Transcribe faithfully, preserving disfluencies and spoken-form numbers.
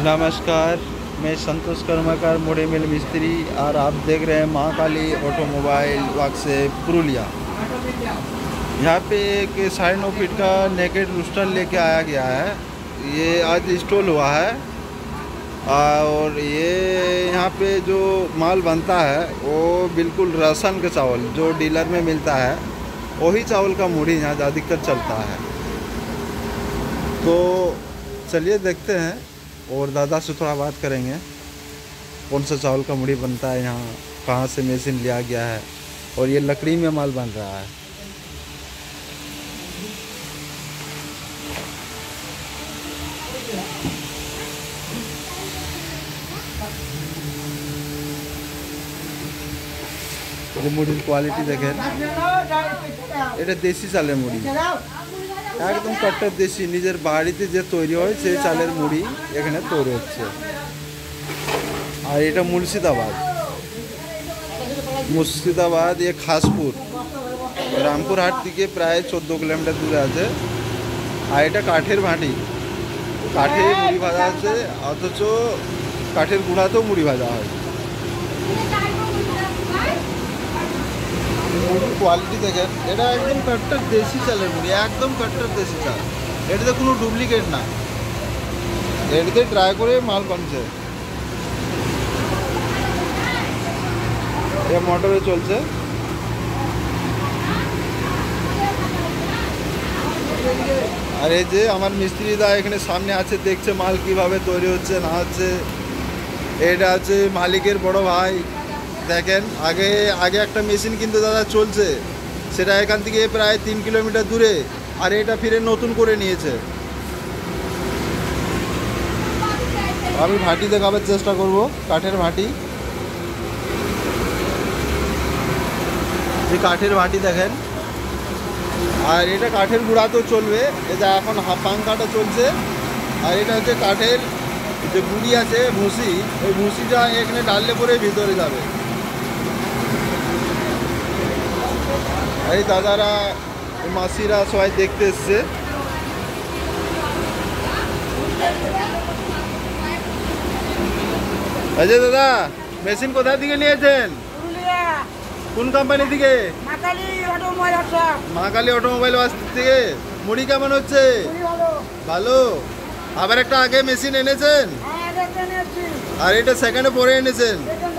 नमस्कार, मैं संतोष कर्मकार मोड़े मिल मिस्त्री और आप देख रहे हैं माँ काली ऑटोमोबाइल वर्कशॉप पुरुलिया। यहाँ पे एक साढ़े नौ फीट का नेकेड रूस्टर लेके आया गया है। ये आज इंस्टॉल हुआ है और ये यहाँ पे जो माल बनता है वो बिल्कुल राशन का चावल जो डीलर में मिलता है वही चावल का मुड़ी यहाँ अधिकतर चलता है। तो चलिए देखते हैं और दादा से थोड़ा बात करेंगे कौन सा चावल का मुड़ी बनता है, यहाँ कहाँ से मशीन लिया गया है और ये लकड़ी में माल बन रहा है। ये मुड़ी क्वालिटी देखें, এটা দেশি চালের মুড়ি, একদম কাটটা দেশি নিজের বাড়িতে যে তৈরি হয় সেই চালের মুড়ি এখানে তৈরি হচ্ছে। আর এটা মুর্শিদাবাদ, মুর্শিদাবাদ ये খাসপুর রামপুরহাট থেকে প্রায় চোদ্দ কিলোমিটার দূরে আছে। আর এটা কাঠের ভাঁটি, কাঠে মুড়ি ভাজা আছে, অথচ কাঠের গুঁড়াতেও মুড়ি ভাজা হয়। মুড়ির কোয়ালিটি দেখেন, এটা একদম কাট্টার দেশি চালের মুড়ি, একদম কাট্টার দেশি চাল, এটাতে কোনো ডুপ্লিকেট না। এটাতে ট্রাই করে মাল বানছে, এ মোটরে চলছে। আর এই যে আমার মিস্ত্রিদা এখানে সামনে আছে, দেখছে মাল কিভাবে তৈরি হচ্ছে না হচ্ছে। এটা আছে মালিকের বড় ভাই, দেখেন আগে আগে একটা মেশিন কিন্তু দাদা চলছে, সেটা এখান থেকে প্রায় তিন কিলোমিটার দূরে, আর এটা ফিরে নতুন করে নিয়েছে। আমি ভাটি দেখাবার চেষ্টা করব, কাঠের ভাটি, যে কাঠের ভাটি দেখেন। আর এটা কাঠের গুঁড়াতেও চলবে, এটা এখন পাংখাটা চলছে। আর এটা হচ্ছে কাঠের যে গুঁড়ি আছে ভুসি, ওই ভুসিটা এখানে ডাললে পরে ভিতরে যাবে। এই দাদারা মাসিরা সবাই দেখতে এসছে। আচ্ছা দাদা, মেশিন কোথা থেকে নিয়েছেন? কোন কোম্পানি থেকে? মা কালী অটোমোবাইল থেকে। মুড়ি কেমন হচ্ছে? ভালো। আবার একটা আগে মেশিন এনেছেন আর এটা সেকেন্ডে পরে এনেছেন?